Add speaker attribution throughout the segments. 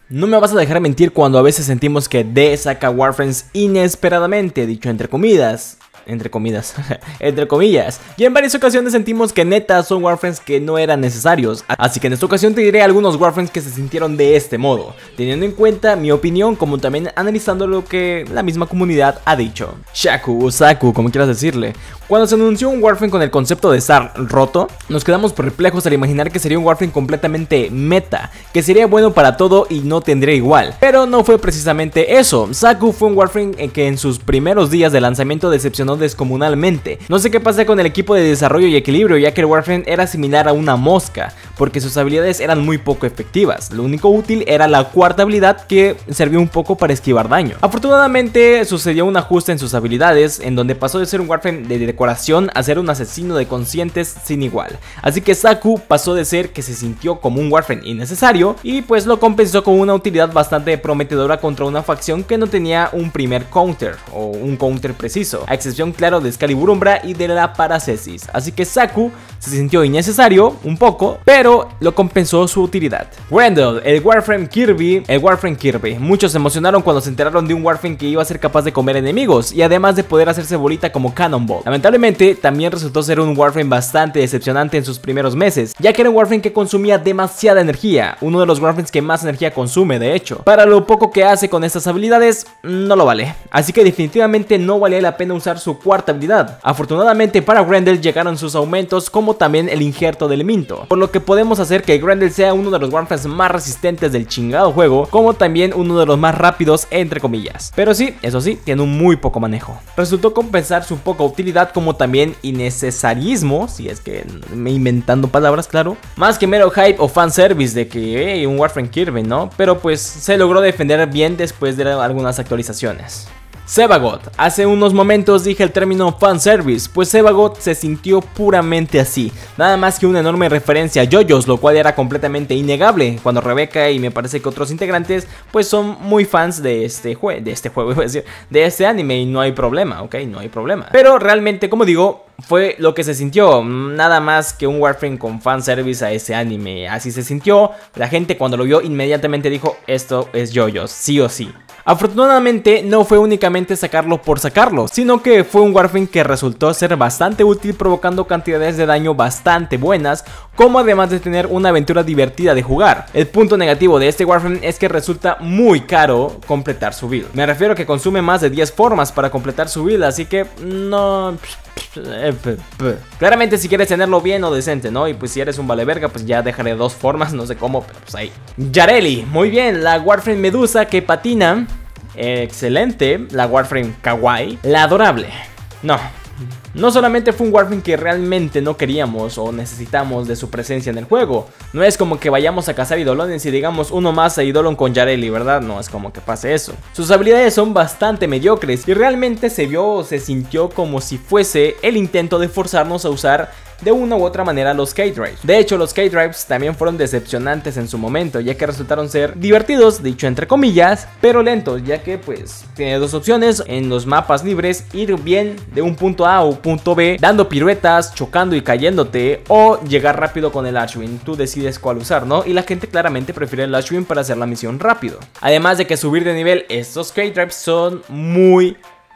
Speaker 1: No me vas a dejar mentir cuando a veces sentimos que D saca Warframes inesperadamente, dicho entre comillas, entre comillas, y en varias ocasiones sentimos que neta son Warframes que no eran necesarios, así que en esta ocasión te diré algunos Warframes que se sintieron de este modo, teniendo en cuenta mi opinión como también analizando lo que la misma comunidad ha dicho. Shaku o Saku, como quieras decirle. Cuando se anunció un Warframe con el concepto de Zar roto, nos quedamos perplejos al imaginar que sería un Warframe completamente meta, que sería bueno para todo y no tendría igual, pero no fue precisamente eso. Saku fue un Warframe que en sus primeros días de lanzamiento decepcionó descomunalmente. No sé qué pasa con el equipo de desarrollo y equilibrio, ya que el Warframe era similar a una mosca, porque sus habilidades eran muy poco efectivas. Lo único útil era la cuarta habilidad, que servía un poco para esquivar daño. Afortunadamente sucedió un ajuste en sus habilidades, en donde pasó de ser un Warframe de decoración a ser un asesino de conscientes sin igual. Así que Saku pasó de ser que se sintió como un Warframe innecesario y pues lo compensó con una utilidad bastante prometedora contra una facción que no tenía un primer counter o un counter preciso, a excepción claro de Excalibur Umbra y de la Paracesis. Así que Saku se sintió innecesario un poco, pero lo compensó su utilidad. Grendel, el Warframe Kirby. Muchos se emocionaron cuando se enteraron de un Warframe que iba a ser capaz de comer enemigos y además de poder hacerse bolita como Cannonball. Lamentablemente también resultó ser un Warframe bastante decepcionante en sus primeros meses, ya que era un Warframe que consumía demasiada energía, uno de los Warframes que más energía consume de hecho. Para lo poco que hace con estas habilidades, no lo vale, así que definitivamente no valía la pena usar su cuarta habilidad. Afortunadamente para Grendel llegaron sus aumentos, como también el injerto de elemento, por lo que podemos hacer que Grendel sea uno de los Warframes más resistentes del chingado juego, como también uno de los más rápidos entre comillas. Pero sí, eso sí, tiene un muy poco manejo. Resultó compensar su poca utilidad como también innecesarismo, si es que me inventando palabras, claro, más que mero hype o fanservice de que un Warframe Kirby, ¿no? Pero pues se logró defender bien después de algunas actualizaciones. Sevagoth. Hace unos momentos dije el término fanservice, pues Sevagoth se sintió puramente así, nada más que una enorme referencia a JoJo's, lo cual era completamente innegable, cuando Rebeca y me parece que otros integrantes pues son muy fans de este juego, iba a decir, de este anime, y no hay problema, ok, no hay problema. Pero realmente, como digo, fue lo que se sintió, nada más que un Warframe con fanservice a ese anime, así se sintió. La gente cuando lo vio inmediatamente dijo, esto es JoJo's, sí o sí. Afortunadamente no fue únicamente sacarlo por sacarlo, sino que fue un Warframe que resultó ser bastante útil, provocando cantidades de daño bastante buenas, como además de tener una aventura divertida de jugar. El punto negativo de este Warframe es que resulta muy caro completar su build. Me refiero a que consume más de 10 formas para completar su build, así que no... Claramente si quieres tenerlo bien o decente, ¿no? Y pues si eres un vale verga, pues ya dejaré 2 formas, no sé cómo, pero pues ahí. Yareli, muy bien, la Warframe Medusa que patina. Excelente, la Warframe Kawaii. La adorable. No solamente fue un Warframe que realmente no queríamos o necesitamos de su presencia en el juego. No es como que vayamos a cazar idolones y digamos uno más a Idolon con Yareli, ¿verdad? No es como que pase eso. Sus habilidades son bastante mediocres y realmente se sintió como si fuese el intento de forzarnos a usar de una u otra manera los K-Drives. De hecho, los K-Drives también fueron decepcionantes en su momento, ya que resultaron ser divertidos, dicho entre comillas, pero lentos, ya que pues tiene 2 opciones en los mapas libres: ir bien de un punto A o punto B, dando piruetas, chocando y cayéndote, o llegar rápido con el Ashwin. Tú decides cuál usar, ¿no? Y la gente claramente prefiere el Ashwin para hacer la misión rápido. Además de que subir de nivel, estos K-Drives son muy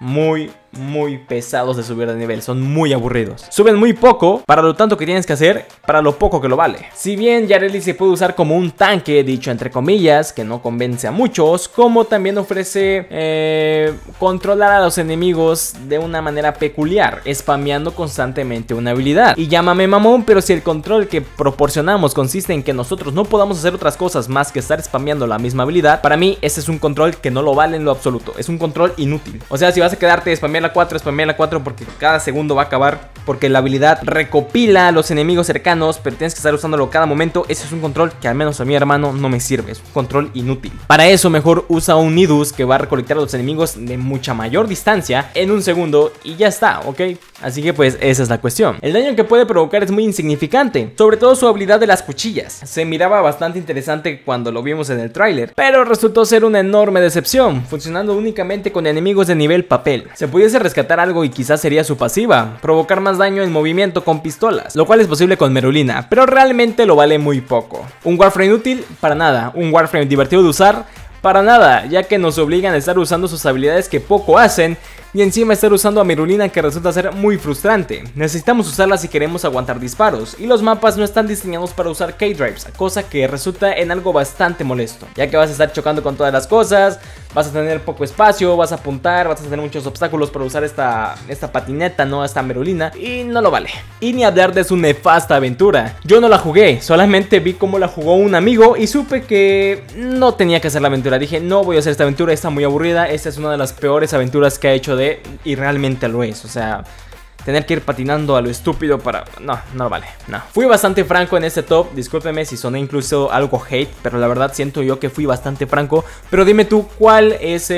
Speaker 1: pesados de subir de nivel, son muy aburridos. Suben muy poco para lo tanto que tienes que hacer, para lo poco que lo vale. Si bien Yareli se puede usar como un tanque, dicho entre comillas, que no convence a muchos, como también ofrece controlar a los enemigos de una manera peculiar, spameando constantemente una habilidad. Y llámame mamón, pero si el control que proporcionamos consiste en que nosotros no podamos hacer otras cosas más que estar spameando la misma habilidad, para mí ese es un control que no lo vale en lo absoluto. Es un control inútil. O sea, si vas a quedarte de spamear la 4 porque cada segundo va a acabar, porque la habilidad recopila a los enemigos cercanos, pero tienes que estar usándolo cada momento. Ese es un control que al menos a mi hermano no me sirve, es un control inútil. Para eso mejor usa un Nidus que va a recolectar a los enemigos de mucha mayor distancia en un segundo y ya está, ¿ok? Así que pues esa es la cuestión. El daño que puede provocar es muy insignificante, sobre todo su habilidad de las cuchillas. Se miraba bastante interesante cuando lo vimos en el tráiler, pero resultó ser una enorme decepción, funcionando únicamente con enemigos de nivel papel. Se pudiese rescatar algo y quizás sería su pasiva, provocar más daño en movimiento con pistolas, lo cual es posible con Merulina, pero realmente lo vale muy poco. Un Warframe útil, para nada. Un Warframe divertido de usar, para nada, ya que nos obligan a estar usando sus habilidades que poco hacen y encima estar usando a Merulina, que resulta ser muy frustrante. Necesitamos usarla si queremos aguantar disparos, y los mapas no están diseñados para usar K-Drives, cosa que resulta en algo bastante molesto, ya que vas a estar chocando con todas las cosas, vas a tener poco espacio, vas a apuntar, vas a tener muchos obstáculos para usar esta patineta, ¿no? Esta Merulina, y no lo vale. Y ni hablar de su nefasta aventura. Yo no la jugué, solamente vi cómo la jugó un amigo y supe que no tenía que hacer la aventura. Dije, no voy a hacer esta aventura, está muy aburrida, esta es una de las peores aventuras que ha hecho y realmente lo es, o sea, tener que ir patinando a lo estúpido para... No lo vale, no. Fui bastante franco en este top, discúlpeme si soné incluso algo hate, pero la verdad siento yo que fui bastante franco. Pero dime tú, ¿cuál es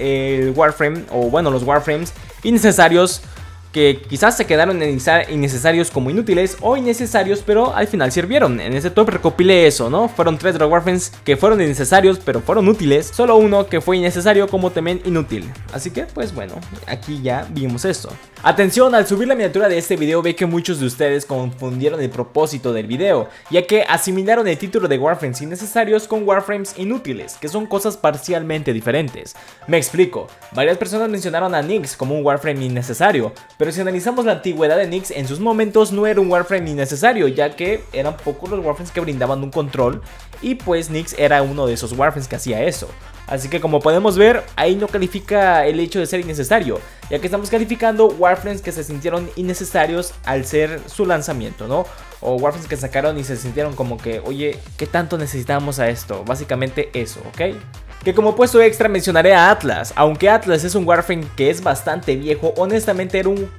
Speaker 1: el Warframe, o bueno, los Warframes innecesarios que quizás se quedaron innecesarios como inútiles o innecesarios pero al final sirvieron? En este top recopilé eso, ¿no? Fueron 3 de los Warframes que fueron innecesarios pero fueron útiles, solo uno que fue innecesario como también inútil. Así que pues bueno, aquí ya vimos esto. Atención, al subir la miniatura de este video ve que muchos de ustedes confundieron el propósito del video, ya que asimilaron el título de Warframes innecesarios con Warframes inútiles, que son cosas parcialmente diferentes. Me explico, varias personas mencionaron a Nyx como un Warframe innecesario, pero si analizamos la antigüedad de Nyx, en sus momentos no era un Warframe innecesario, ya que eran pocos los Warframes que brindaban un control, y pues Nyx era uno de esos Warframes que hacía eso. Así que como podemos ver, ahí no califica el hecho de ser innecesario, ya que estamos calificando Warframes que se sintieron innecesarios al ser su lanzamiento, ¿no? O Warframes que sacaron y se sintieron como que, oye, ¿qué tanto necesitamos a esto? Básicamente eso, ¿ok? Que como puesto extra mencionaré a Atlas. Aunque Atlas es un Warframe que es bastante viejo, honestamente era un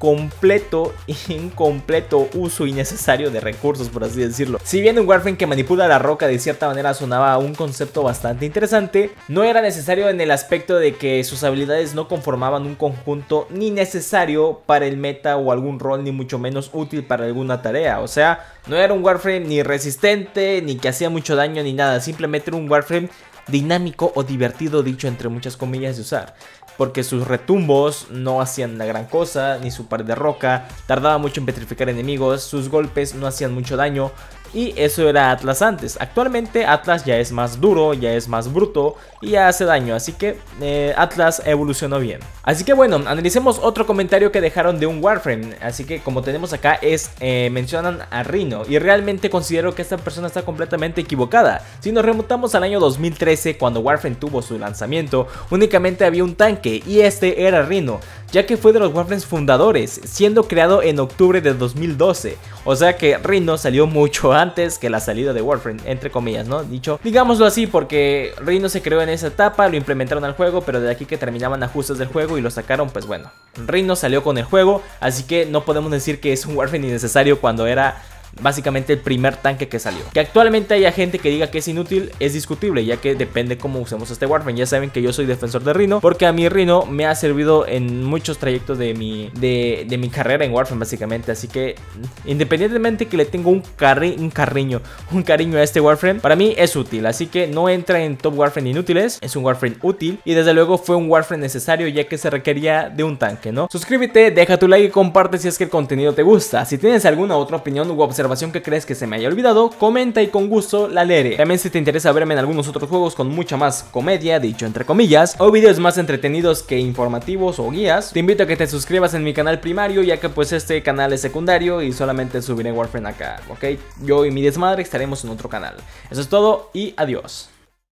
Speaker 1: incompleto uso innecesario de recursos, por así decirlo. Si bien un Warframe que manipula la roca de cierta manera sonaba un concepto bastante interesante, no era necesario en el aspecto de que sus habilidades no conformaban un conjunto ni necesario para el meta o algún rol, ni mucho menos útil para alguna tarea. O sea, no era un Warframe ni resistente, ni que hacía mucho daño, ni nada. Simplemente era un Warframe dinámico o divertido, dicho entre muchas comillas, de usar, porque sus retumbos no hacían la gran cosa, ni su pared de roca tardaba mucho en petrificar enemigos, sus golpes no hacían mucho daño. Y eso era Atlas antes. Actualmente Atlas ya es más duro, ya es más bruto y ya hace daño, así que Atlas evolucionó bien. Así que bueno, analicemos otro comentario que dejaron de un Warframe. Así que como tenemos acá mencionan a Rhino, y realmente considero que esta persona está completamente equivocada. Si nos remontamos al año 2013, cuando Warframe tuvo su lanzamiento, únicamente había un tanque y este era Rhino, ya que fue de los Warframes fundadores, siendo creado en octubre de 2012. O sea que Rhino salió mucho antes que la salida de Warframe, entre comillas, ¿no? Digámoslo así, porque Rhino se creó en esa etapa, lo implementaron al juego, pero de aquí que terminaban ajustes del juego y lo sacaron, pues bueno, Rhino salió con el juego, así que no podemos decir que es un Warframe innecesario cuando era básicamente el primer tanque que salió. Que actualmente haya gente que diga que es inútil es discutible, ya que depende cómo usemos este Warframe. Ya saben que yo soy defensor de Rhino, porque a mí Rhino me ha servido en muchos trayectos de mi carrera en Warframe, básicamente. Así que independientemente que le tengo un cariño a este Warframe, para mí es útil, así que no entra en top Warframe inútiles. Es un Warframe útil y desde luego fue un Warframe necesario, ya que se requería de un tanque, ¿no? Suscríbete, deja tu like y comparte si es que el contenido te gusta. Si tienes alguna otra opinión u observación que crees que se me haya olvidado, comenta y con gusto la leeré. También si te interesa verme en algunos otros juegos con mucha más comedia, dicho entre comillas, o videos más entretenidos que informativos o guías, te invito a que te suscribas en mi canal primario, ya que pues este canal es secundario y solamente subiré Warframe acá, ¿ok? Yo y mi desmadre estaremos en otro canal. Eso es todo y adiós.